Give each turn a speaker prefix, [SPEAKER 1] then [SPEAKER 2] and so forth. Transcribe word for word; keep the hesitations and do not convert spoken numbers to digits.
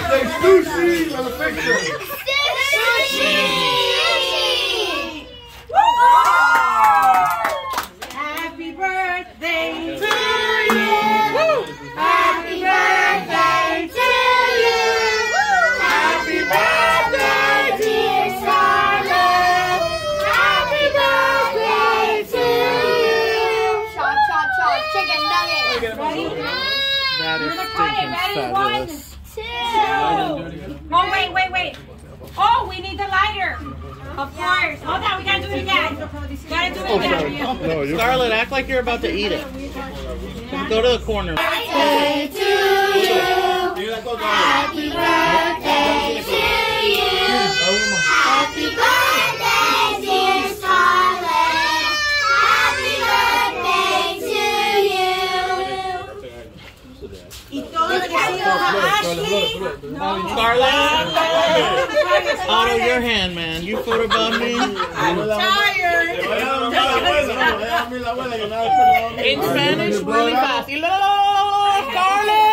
[SPEAKER 1] birthday, Sushi! On the picture.
[SPEAKER 2] Sushi!
[SPEAKER 3] Happy birthday to
[SPEAKER 2] you! Happy birthday to you! Happy birthday, dear Charlotte! Happy birthday to you! Chop, chop, chop, chicken nugget!
[SPEAKER 3] Ready?
[SPEAKER 4] That is stinking fabulous.
[SPEAKER 3] Two. Oh, wait, wait, wait. Oh, we need the lighter. Of course. Hold on, we gotta do it again. Gotta do it again.
[SPEAKER 1] No, you're
[SPEAKER 4] Scarlett, act like you're about to eat it. Go to the corner.
[SPEAKER 2] Birthday to you! Happy birthday to you! Happy birthday, dear Scarlett! Happy birthday to you!
[SPEAKER 3] Y todo lo que ha sido a Ashley.
[SPEAKER 4] Scarlett, out of your hand, man. You photobomb me.
[SPEAKER 3] I'm tired.
[SPEAKER 4] In Spanish, really fast. Y lo, lo, lo, lo, lo, Scarlett.